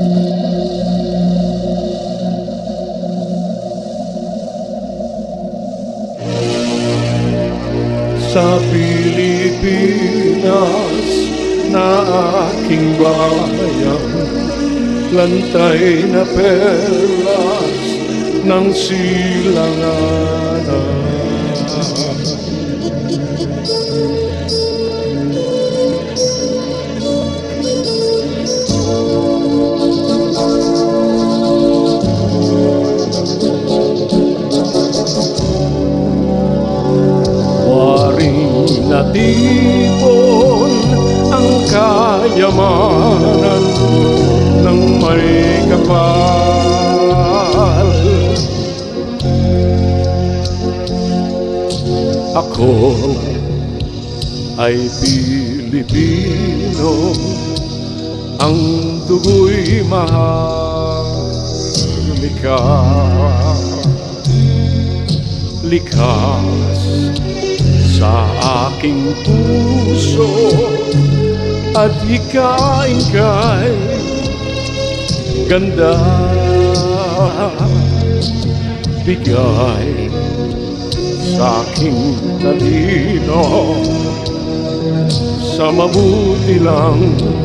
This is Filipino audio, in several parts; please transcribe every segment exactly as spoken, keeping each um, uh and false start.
Sa Pilipinas na aking bayan, lantay na perlas ng silanganan. Waring natipon ang kayamanan ng may kapal. Ako ay Pilipino, ang dugo'y mahalika. Likas sa aking puso at hikain kay ganda. Bigay sa aking talino, sa mabuti lang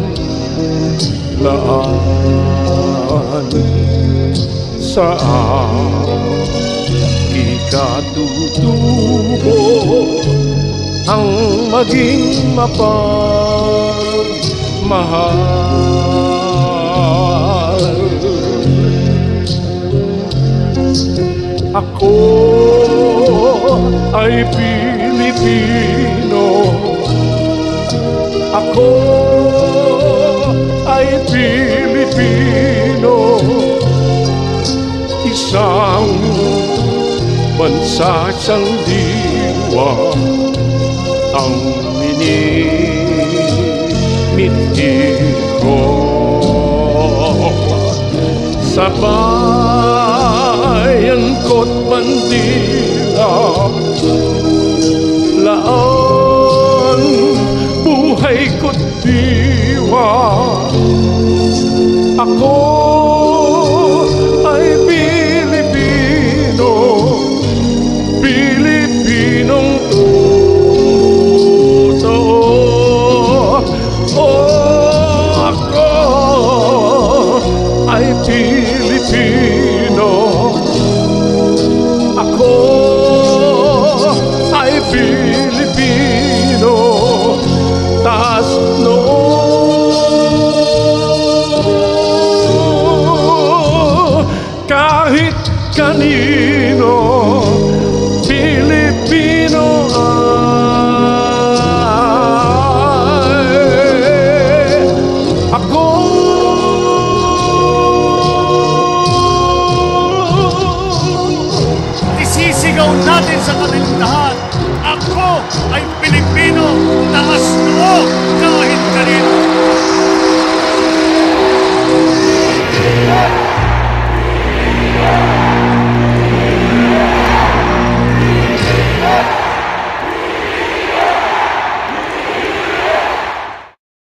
laan. Sa ikatutubo ang maging mapagmahal. Ako ay Pilipino, ako ay Pilipino, isang bansa siyang diwa ang minimiti ko. Sa bayan ko't bandila, laan buhay ko't diwa. Ako ay Pilipino, Pilipinong totoo. Oh, ako ay Pilipino, ako ay Pilipino, taas noo kahit kanino. Pilipino ay ako. Isisigaw natin sa kanilang lahat, ako ay Pilipino, taas noo kahit kanino.